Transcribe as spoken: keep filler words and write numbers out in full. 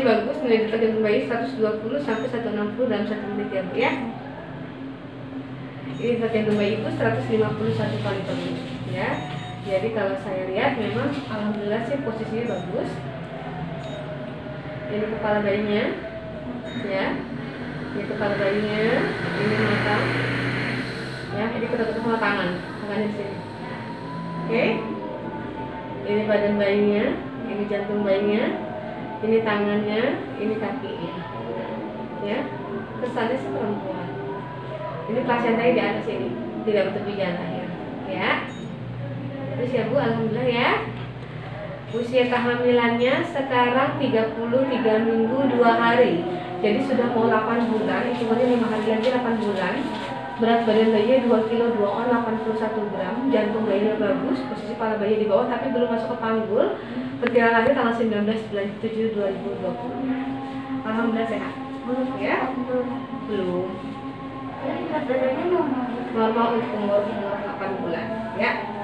bagus, nilai detak jantung bayi seratus dua puluh sampai seratus enam puluh dalam satu menit ya Bu ya. Ini detak jantung bayi itu seratus lima puluh satu kali per menit ya. Jadi kalau saya lihat memang alhamdulillah sih posisinya bagus. Ini kepala bayinya ya. Ini kepala bayinya, ini mata ya, ini ketemu sama tangan, tangannya di sini. Oke. Ini badan bayinya, ini jantung bayinya, ini tangannya, ini kakinya. Ya. Kesannya sih perempuan. Ini plasentanya di atas ini, tidak bertepian lahir. Ya. Terus ya Bu, alhamdulillah ya. Usia kehamilannya sekarang tiga puluh tiga minggu dua hari. Jadi sudah mau delapan bulan, hitungannya lima hari lagi delapan bulan. Berat badan bayinya dua kilo dua on, delapan puluh satu gram. Jantung bayinya bagus, posisi kepala bayi di bawah tapi belum masuk ke panggul. Perkiraan lahir tanggal sembilan belas bulan tujuh dua ribu dua puluh. Alhamdulillah sehat. Ya? Belum. Normal umur umur delapan bulan, ya.